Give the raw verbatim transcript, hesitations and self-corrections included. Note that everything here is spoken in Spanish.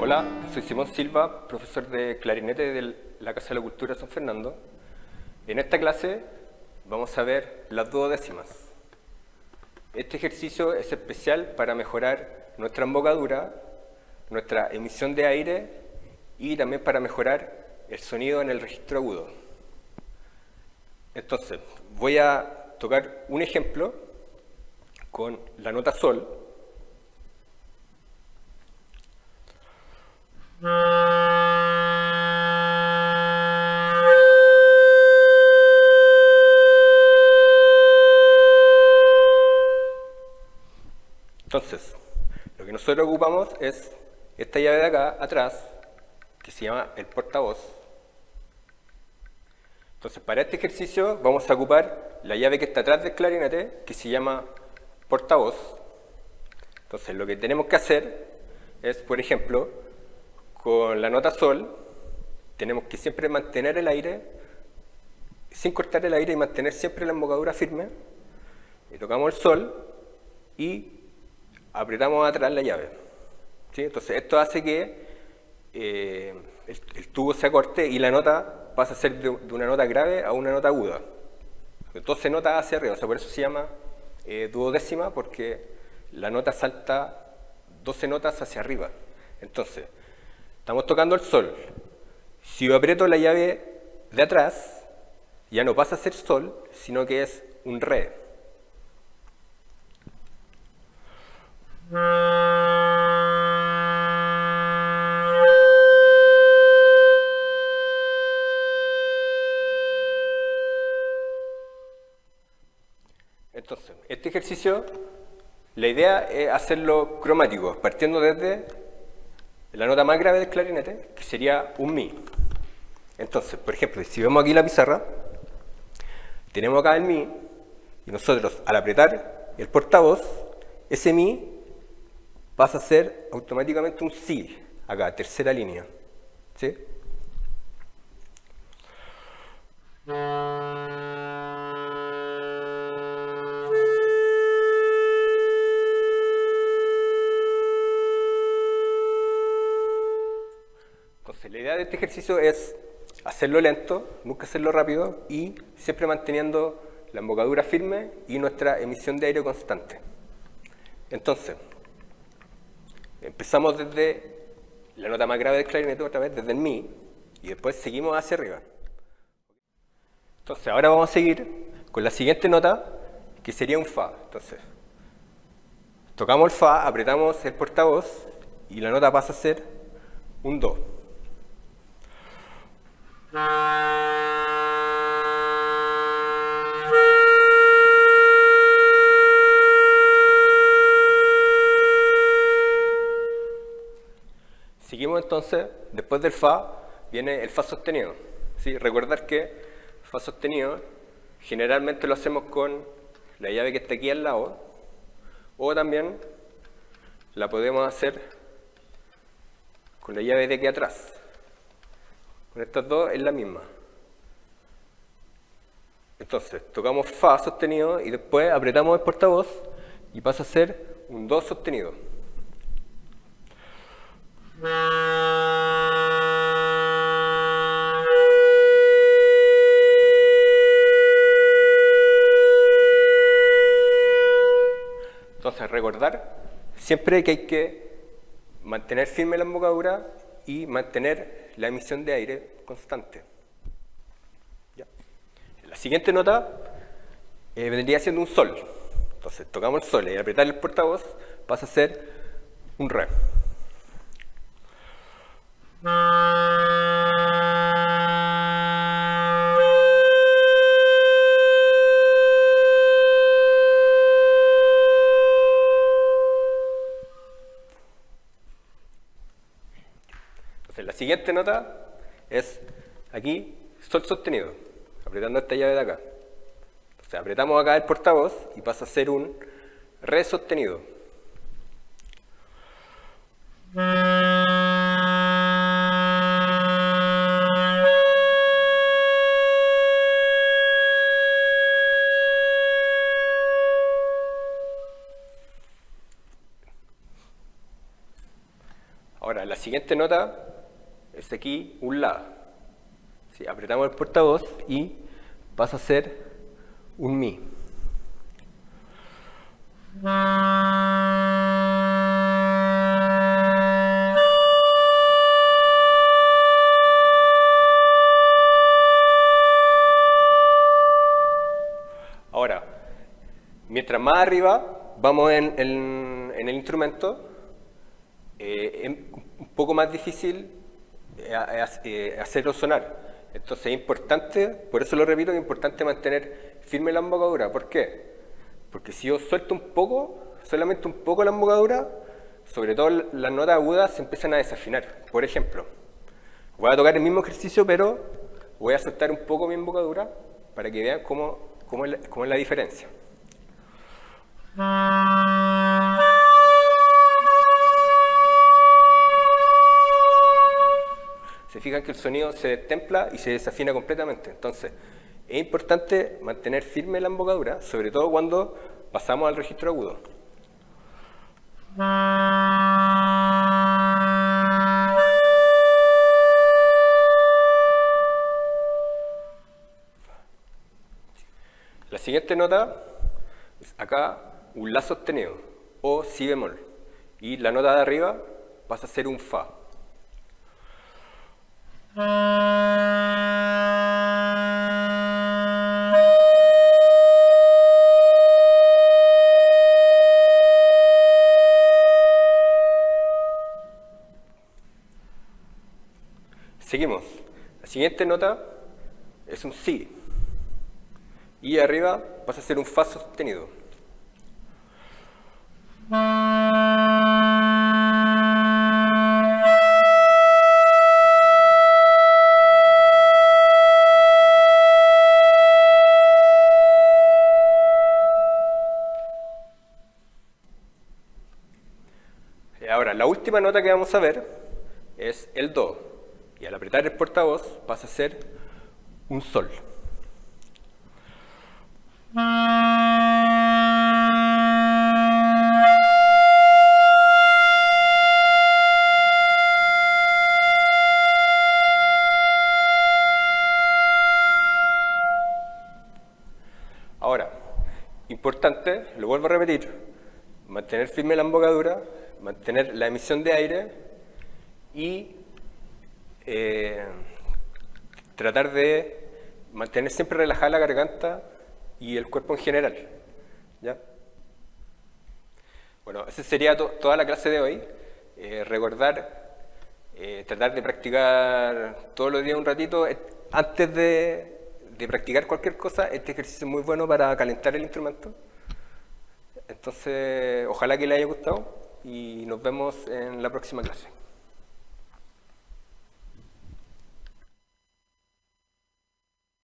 Hola, soy Simón Silva, profesor de clarinete de la Casa de la Cultura San Fernando. En esta clase vamos a ver las duodécimas. Este ejercicio es especial para mejorar nuestra embocadura, nuestra emisión de aire y también para mejorar el sonido en el registro agudo. Entonces, voy a tocar un ejemplo con la nota sol. Entonces, lo que nosotros ocupamos es esta llave de acá, atrás, que se llama el portavoz. Entonces, para este ejercicio vamos a ocupar la llave que está atrás del clarinete, que se llama portavoz. Entonces, lo que tenemos que hacer es, por ejemplo, con la nota sol, tenemos que siempre mantener el aire, sin cortar el aire y mantener siempre la embocadura firme. Y tocamos el sol y apretamos atrás la llave. ¿Sí? Entonces, esto hace que eh, el, el tubo se acorte y la nota pasa a ser de, de una nota grave a una nota aguda. doce notas hacia arriba, o sea, por eso se llama eh, duodécima, porque la nota salta doce notas hacia arriba. Entonces, estamos tocando el sol. Si yo aprieto la llave de atrás, ya no pasa a ser sol, sino que es un re. Entonces, este ejercicio, la idea es hacerlo cromático, partiendo desde la nota más grave del clarinete, que sería un mi. Entonces, por ejemplo, si vemos aquí la pizarra, tenemos acá el mi, y nosotros al apretar el portavoz, ese mi pasa a ser automáticamente un si, acá, tercera línea. ¿Sí? Entonces, la idea de este ejercicio es hacerlo lento, nunca hacerlo rápido y siempre manteniendo la embocadura firme y nuestra emisión de aire constante. Entonces, empezamos desde la nota más grave del clarinete, otra vez desde el mi, y después seguimos hacia arriba. Entonces, ahora vamos a seguir con la siguiente nota, que sería un fa. Entonces, tocamos el fa, apretamos el portavoz y la nota pasa a ser un do. Seguimos entonces, después del fa, viene el fa sostenido. ¿Sí? Recordar que fa sostenido generalmente lo hacemos con la llave que está aquí al lado, o también la podemos hacer con la llave de aquí atrás. Con estas dos es la misma. Entonces, tocamos fa sostenido y después apretamos el portavoz y pasa a ser un do sostenido. Entonces, recordar siempre que hay que mantener firme la embocadura y mantener la emisión de aire constante. ¿Ya? La siguiente nota eh, vendría siendo un sol. Entonces, tocamos el sol y al apretar el portavoz pasa a ser un re. Entonces, la siguiente nota es aquí, sol sostenido, apretando esta llave de acá. Entonces, apretamos acá el portavoz y pasa a ser un re sostenido. la siguiente nota es aquí un La. ¿Sí? Apretamos el portavoz y pasa a ser un Mi. Ahora, mientras más arriba vamos en, en, en el instrumento, eh, es un poco más difícil eh, eh, hacerlo sonar. Entonces es importante, por eso lo repito, es importante mantener firme la embocadura. ¿Por qué? Porque si yo suelto un poco, solamente un poco la embocadura, sobre todo las notas agudas se empiezan a desafinar. Por ejemplo, voy a tocar el mismo ejercicio, pero voy a soltar un poco mi embocadura para que vean cómo, cómo, es, la, cómo es la diferencia. Se fijan que el sonido se destempla y se desafina completamente. Entonces, es importante mantener firme la embocadura, sobre todo cuando pasamos al registro agudo. La siguiente nota es acá un La sostenido o Si bemol. Y la nota de arriba pasa a ser un Fa. Seguimos. La siguiente nota es un Si. Y arriba pasa a ser un Fa sostenido. Ahora, la última nota que vamos a ver es el Do. Y al apretar el portavoz pasa a ser un Sol. Ahora, importante, lo vuelvo a repetir, mantener firme la embocadura, mantener la emisión de aire y eh, tratar de mantener siempre relajada la garganta y el cuerpo en general. ¿Ya? Bueno, esa sería to toda la clase de hoy. Eh, recordar, eh, tratar de practicar todos los días un ratito. Eh, antes de, de practicar cualquier cosa, este ejercicio es muy bueno para calentar el instrumento. Entonces, ojalá que les haya gustado y nos vemos en la próxima clase.